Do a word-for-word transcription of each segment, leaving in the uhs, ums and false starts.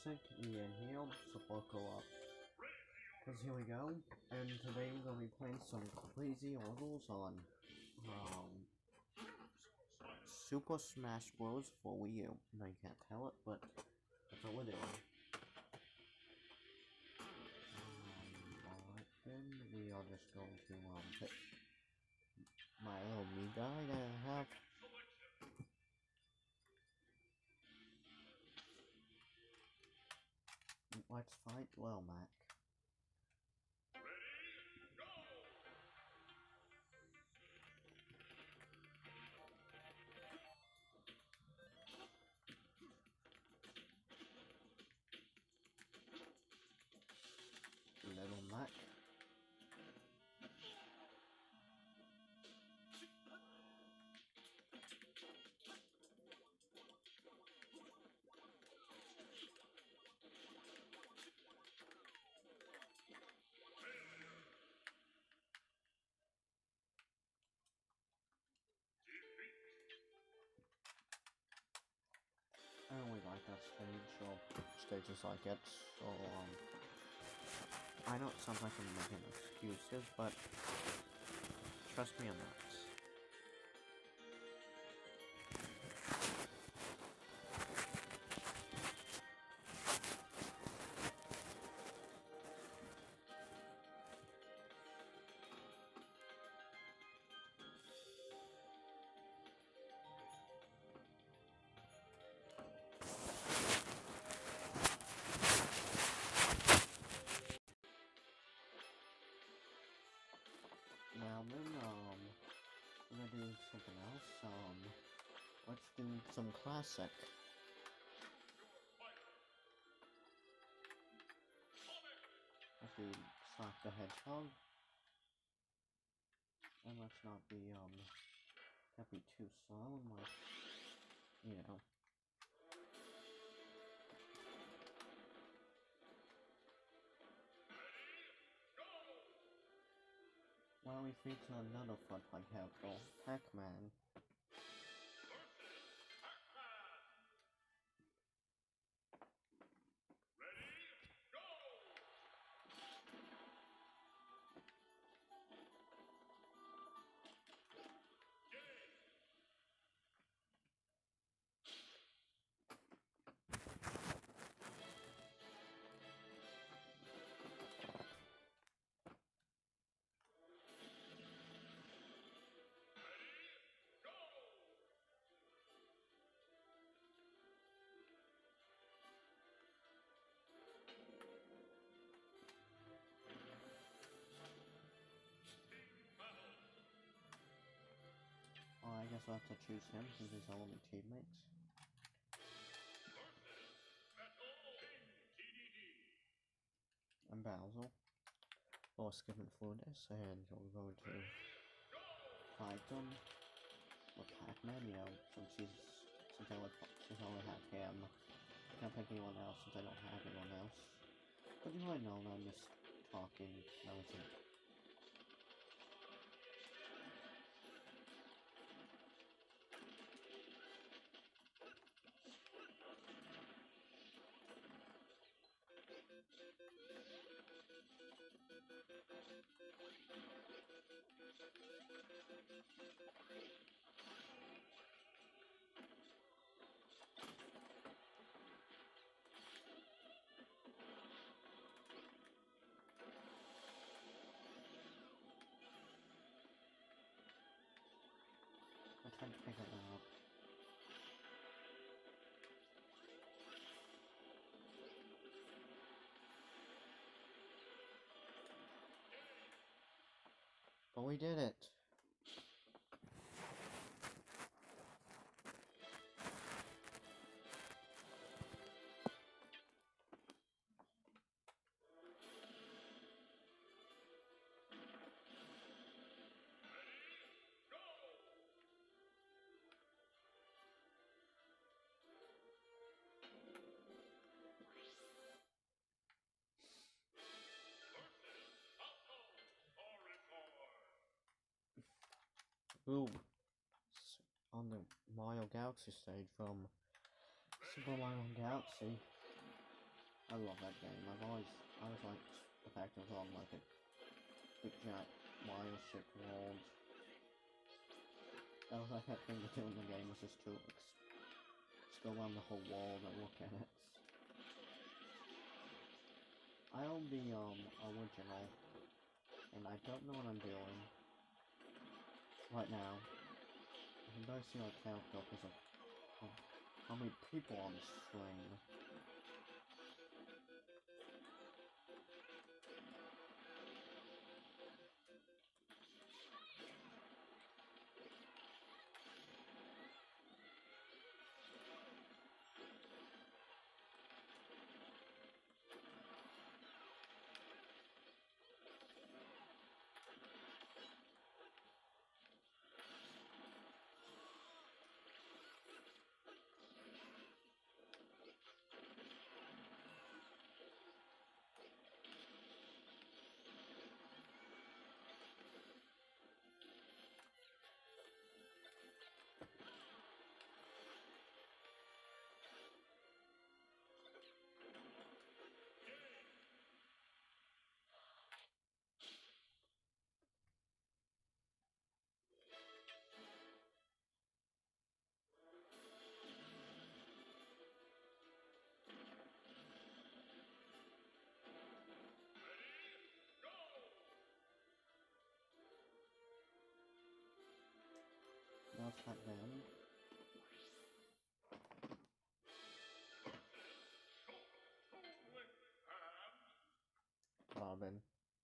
Classic, Ian here, support co-op. Cause here we go, and today we're gonna be playing some crazy levels on um Super Smash Bros. For Wii U. No, you can't tell it, but that's what we're doing. Um, alright then, we are just going to um pick my little me guy that I have. Let's fight Lil Mac. Little Mac. I don't really like that stage, or stages like it, so, um, I know it sounds like I'm making excuses, but trust me on that. Now then, um, I'm gonna do something else, um, let's do some classic. Let's do Sonic the Hedgehog. And let's not be, um, can't be too slow, and like, you know. While we feature another fun-like character, Pac-Man. Oh, I guess I'll have to choose him since he's all my teammates. And Bowser. Or skipping through this, and we're going to fight him with Pac-Man, you know, since he's, since I, would, since I only have him. I can't pick anyone else since I don't have anyone else. But you might know I'm just talking, no, it's not. I tried to pick it up. But we did it! Ooh, on the Mario Galaxy stage from Super Mario Galaxy. I love that game. I've always, I always liked the fact it was on like a big giant wire shaped world. That was like that thing to do in the game was just to just go around the whole world and look at it. I own the um original, and I don't know what I'm doing right now. I can barely see my character because of how, how many people on the screen. Now it's back then. Robin.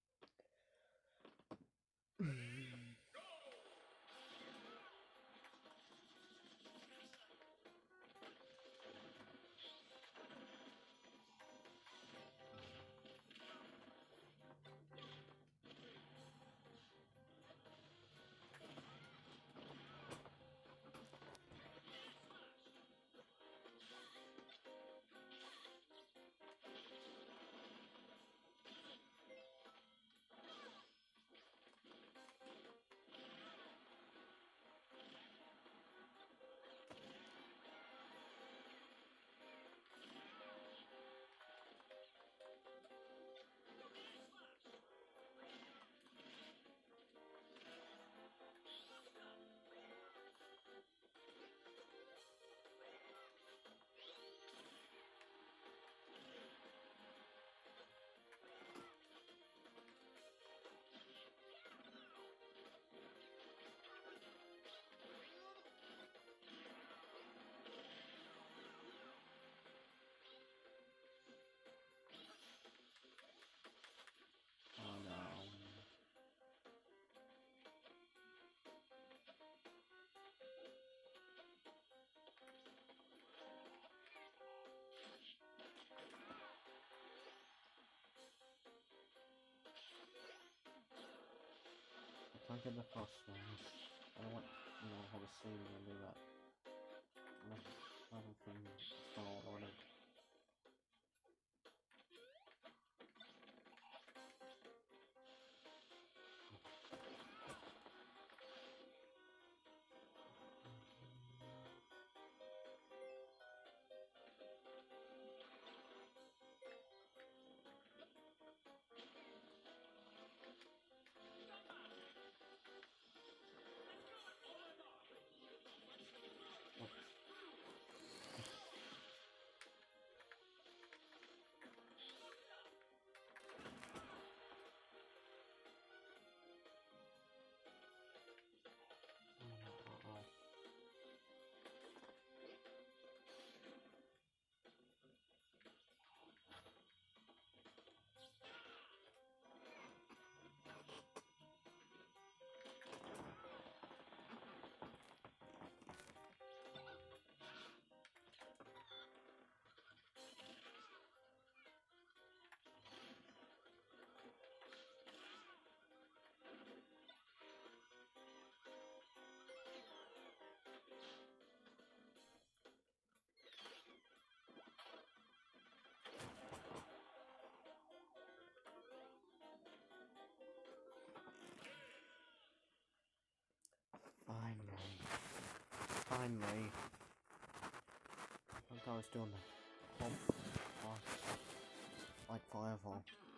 Oh no. I can't get the first one. I don't want, you know, have a scene and do that. I don't think it's all on it. Finally. Finally. I think I was doing the whole boss like forever.